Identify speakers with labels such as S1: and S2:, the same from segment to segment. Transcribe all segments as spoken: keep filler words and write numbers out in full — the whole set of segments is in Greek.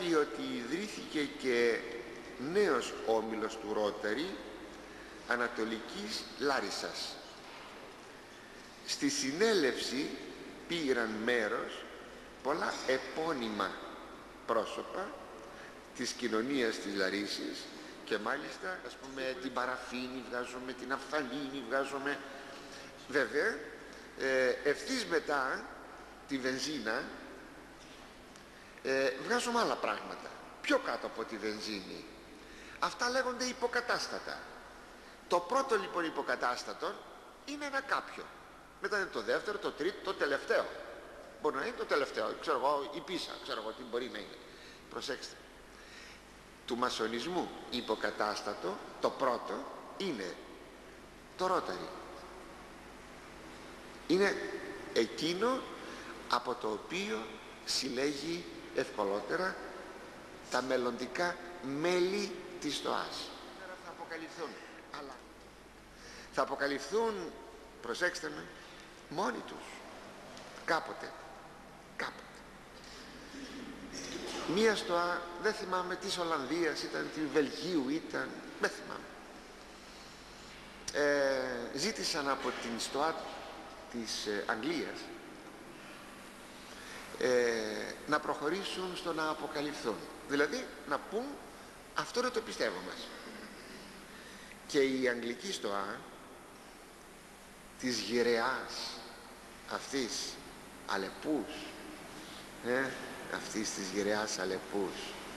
S1: γράφει ότι ιδρύθηκε και νέος όμιλος του Ρόταρι Ανατολικής Λάρισσας. Στη συνέλευση πήραν μέρος πολλά επώνυμα πρόσωπα της κοινωνίας της Λαρίσσης, και μάλιστα, ας πούμε, την Παραφίνη βγάζουμε, την Αφθαλήνη βγάζουμε. Βέβαια, ε, ευθύς μετά τη βενζίνα ε, βγάζουμε άλλα πράγματα πιο κάτω από τη βενζίνη. Αυτά λέγονται υποκατάστατα. Το πρώτο λοιπόν υποκατάστατο είναι ένα κάποιο, μετά είναι το δεύτερο, το τρίτο, το τελευταίο. Μπορεί να είναι το τελευταίο, ξέρω εγώ, η πίσα, ξέρω εγώ τι μπορεί να είναι. Προσέξτε, του μασονισμού υποκατάστατο, το πρώτο είναι το Ρόταρι. Είναι εκείνο από το οποίο συλλέγει ευκολότερα τα μελλοντικά μέλη της ΣΤΟΑΣ. Θα αποκαλυφθούν, αλλά θα αποκαλυφθούν, προσέξτε με, μόνοι τους κάποτε, κάποτε. Μία ΣΤΟΑ, δεν θυμάμαι της Ολλανδίας ήταν, της Βελγίου ήταν, δεν θυμάμαι, ε, ζήτησαν από την ΣΤΟΑ της ε, Αγγλίας ε, να προχωρήσουν στο να αποκαλυφθούν, δηλαδή να πούν αυτό είναι το πιστεύω μας. Και η Αγγλική ΣΤΟΑ της γυρεάς αυτής Αλεπούς, ε, αυτής της γυρεάς Αλεπούς,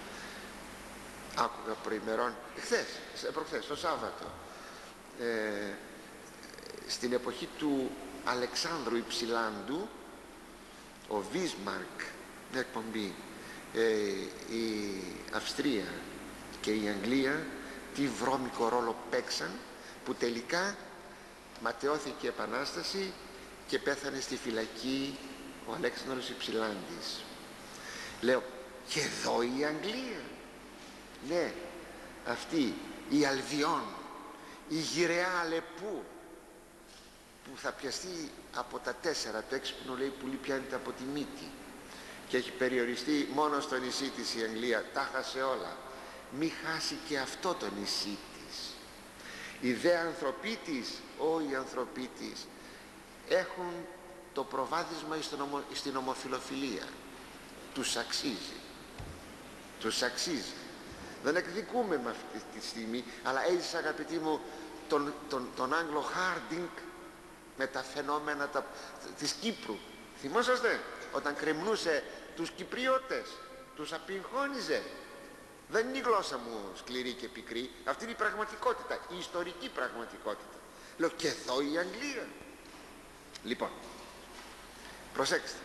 S1: άκουγα προημερών, χθες, προχθές, το Σάββατο, ε, στην εποχή του Αλεξάνδρου Υψηλάντου, ο Βίσμαρκ, μια εκπομπή, ε, η Αυστρία και η Αγγλία τι βρώμικο ρόλο παίξαν, που τελικά ματαιώθηκε η Επανάσταση και πέθανε στη φυλακή ο Αλέξανδρος Υψηλάντης. Λέω, και εδώ η Αγγλία, ναι, αυτή η Αλβιόν, η γυραιά Αλεπού, που θα πιαστεί από τα τέσσερα, το έξυπνο λέει πουλί πιάνεται από τη μύτη και έχει περιοριστεί μόνο στο νησί της η Αγγλία, τα χάσε όλα. Μη χάσει και αυτό το νησί της. Οι δε ανθρωποί της, ό, οι ανθρωποί της έχουν το προβάδισμα στην ομοφιλοφιλία. Τους αξίζει, τους αξίζει. Δεν εκδικούμε με αυτή τη στιγμή, αλλά έζησα, αγαπητοί μου, τον, τον, τον Άγγλο Χάρντινγκ με τα φαινόμενα τα, της Κύπρου. Θυμόσαστε όταν κρεμνούσε τους Κυπριώτες, τους απειγχώνιζε. Δεν είναι η γλώσσα μου σκληρή και πικρή, αυτή είναι η πραγματικότητα, η ιστορική πραγματικότητα. Λέω, και εδώ η Αγγλία. Λοιπόν, προσέξτε,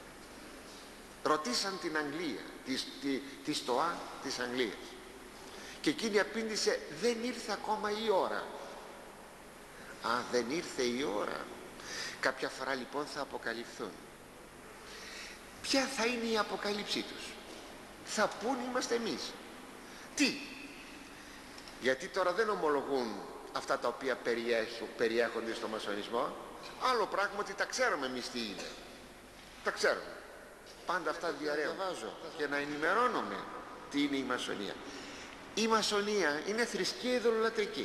S1: ρωτήσαν την Αγγλία, τη, τη, τη ΣΤΟΑ της Αγγλίας, και εκείνη απήντησε, δεν ήρθε ακόμα η ώρα. Α, δεν ήρθε η ώρα. Κάποια φορά λοιπόν θα αποκαλυφθούν. Ποια θα είναι η αποκάλυψή τους? Θα πούν είμαστε εμείς. Τι? Γιατί τώρα δεν ομολογούν αυτά τα οποία περιέχουν, περιέχονται στο μασονισμό. Άλλο πράγμα ότι τα ξέρουμε εμείς τι είναι. Τα ξέρουμε. Πάντα αυτά διαβάζω και να ενημερώνομαι τι είναι η μασονία. Η μασονία είναι θρησκεία ειδωλολατρική.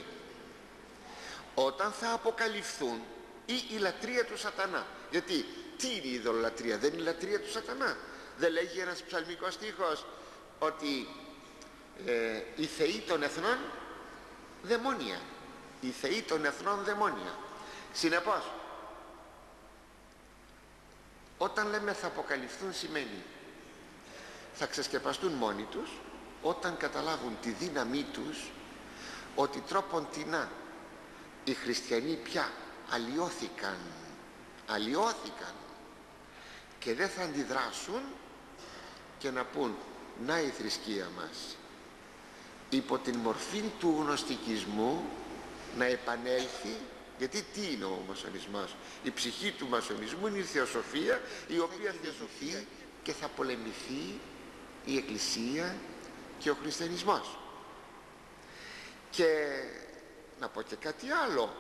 S1: Όταν θα αποκαλυφθούν, ή η λατρεία του σατανά. Γιατί τι είναι η ειδωλολατρεία? Δεν είναι η λατρεία του σατανά? Δεν λέγει ένας ψαλμικός στίχος ότι ε, οι θεοί των εθνών δαιμόνια, οι θεοί των εθνών δαιμόνια. Συνεπώς, όταν λέμε θα αποκαλυφθούν, σημαίνει θα ξεσκεπαστούν μόνοι τους όταν καταλάβουν τη δύναμή τους, ότι τρόποντινά οι χριστιανοί πια αλλοιώθηκαν, αλλοιώθηκαν και δεν θα αντιδράσουν και να πούν να η θρησκεία μας υπό την μορφή του γνωστικισμού να επανέλθει. Γιατί τι είναι ο μασονισμός? Η ψυχή του μασονισμού είναι η θεοσοφία, η οποία θα θεοσοφεί και θα πολεμηθεί η Εκκλησία και ο χριστιανισμός. Και να πω και κάτι άλλο,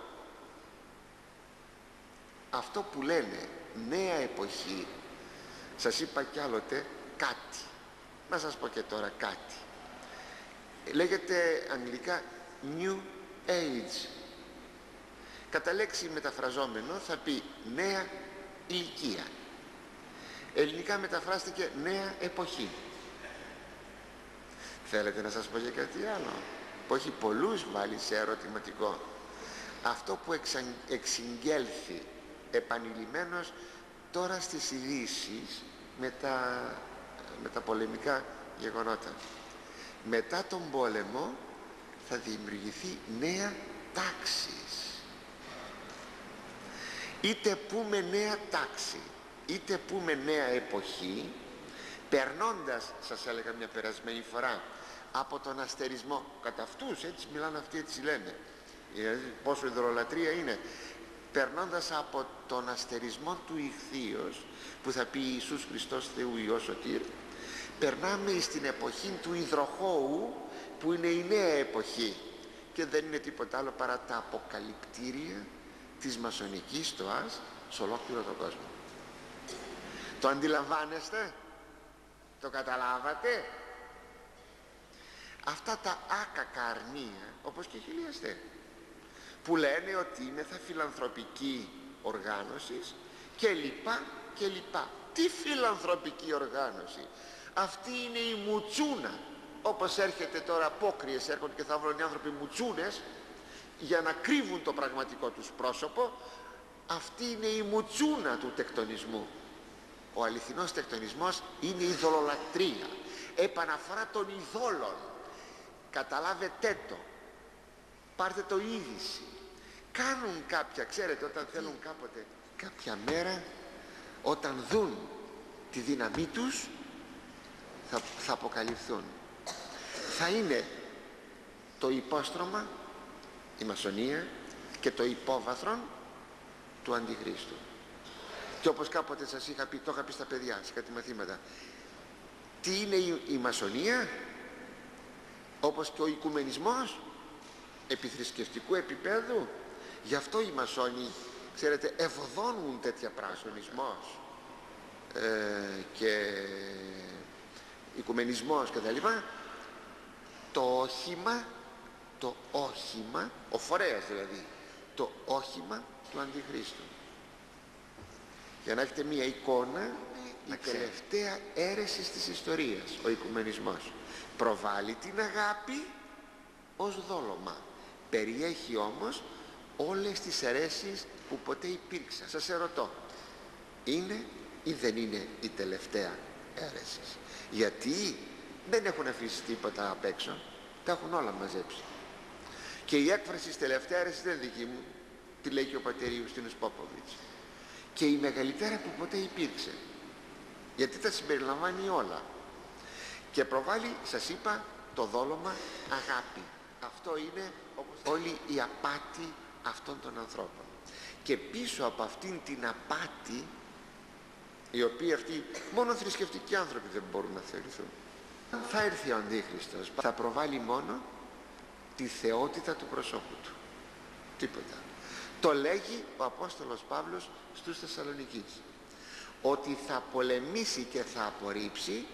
S1: αυτό που λένε νέα εποχή, σας είπα κι άλλοτε κάτι, Να σας πω και τώρα κάτι. Λέγεται αγγλικά New Age. Κατά λέξη μεταφραζόμενο θα πει νέα ηλικία. Ελληνικά μεταφράστηκε νέα εποχή. Θέλετε να σας πω και κάτι άλλο που έχει πολλούς βάλει σε ερωτηματικό? Αυτό που εξα... εξηγγέλθει επανειλημμένος τώρα στις ειδήσεις με τα, με τα πολεμικά γεγονότα. Μετά τον πόλεμο θα δημιουργηθεί νέα τάξη. Είτε πούμε νέα τάξη, είτε πούμε νέα εποχή, περνώντας, σας έλεγα μια περασμένη φορά, από τον αστερισμό, κατά αυτούς, έτσι μιλάνε αυτοί, έτσι λένε, πόσο ιδωλολατρία είναι, περνώντας από τον αστερισμό του ηχθείος, που θα πει Ιησούς Χριστός Θεού Υιός Σωτήρ, περνάμε στην εποχή του υδροχώου, που είναι η νέα εποχή και δεν είναι τίποτα άλλο παρά τα αποκαλυπτήρια της μασονικής στοάς σε ολόκληρο τον κόσμο. Το αντιλαμβάνεστε? Το καταλάβατε? Αυτά τα άκακα αρνία, όπως και χιλιαστέ, που λένε ότι είναι θα φιλανθρωπική οργάνωση και λοιπά και λοιπά. Τι φιλανθρωπική οργάνωση? Αυτή είναι η μουτσούνα. Όπως έρχεται τώρα, απόκριες έρχονται και θα βρουν οι άνθρωποι μουτσούνες για να κρύβουν το πραγματικό τους πρόσωπο. Αυτή είναι η μουτσούνα του τεκτονισμού. Ο αληθινός τεκτονισμός είναι η ειδωλολατρία, επαναφορά των ειδόλων. Καταλάβετε το, πάρτε το είδηση. Κάνουν κάποια, ξέρετε, όταν θέλουν κάποτε κάποια μέρα, όταν δουν τη δύναμή τους, θα, θα αποκαλυφθούν. Θα είναι το υπόστρωμα, η μασονία, και το υπόβαθρο του Αντιχρίστου. Και όπως κάποτε σας είχα πει, το είχα πει στα παιδιά σε κάτι μαθήματα, τι είναι η, η μασονία? Όπως και ο οικουμενισμός επιθρησκευτικού επίπεδου. Γι' αυτό οι μασόνοι, ξέρετε, ευωδώνουν τέτοια πράγματα, ε, και οικουμενισμός και τα λοιπά. Το όχημα, το όχημα, ο φορέας δηλαδή, το όχημα του Αντιχρίστου. Για να έχετε μία εικόνα, η τελευταία αίρεση της ιστορίας, ο οικουμενισμός. Προβάλλει την αγάπη ως δόλωμα. Περιέχει όμως όλες τις αιρέσεις που ποτέ υπήρξαν. Σας ερωτώ, είναι ή δεν είναι η τελευταία αίρεση? Γιατί δεν έχουν αφήσει τίποτα απ' έξω, τα έχουν όλα μαζέψει. Και η έκφραση της τελευταίας αίρεσης δεν είναι δική μου, τη λέει και ο πατερίου Στίνος Πόποβιτς. Και η μεγαλύτερα που ποτέ υπήρξε, γιατί τα συμπεριλαμβάνει όλα. Και προβάλλει, σας είπα, το δόλωμα αγάπη. Αυτό είναι όλη η απάτη αυτών των ανθρώπων. Και πίσω από αυτήν την απάτη, οι οποίοι αυτοί μόνο θρησκευτικοί άνθρωποι δεν μπορούν να θεωρηθούν, θα έρθει ο Αντίχριστος, θα προβάλλει μόνο τη θεότητα του προσώπου του, τίποτα. Το λέγει ο Απόστολος Παύλος στους Θεσσαλονικείς, ότι θα πολεμήσει και θα απορρίψει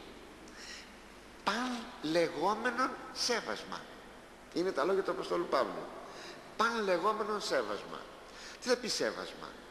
S1: παν λεγόμενον σέβασμα. Είναι τα λόγια του Αποστόλου Παύλου. Παν λεγόμενον σέβασμα. Τι θα πει σέβασμα?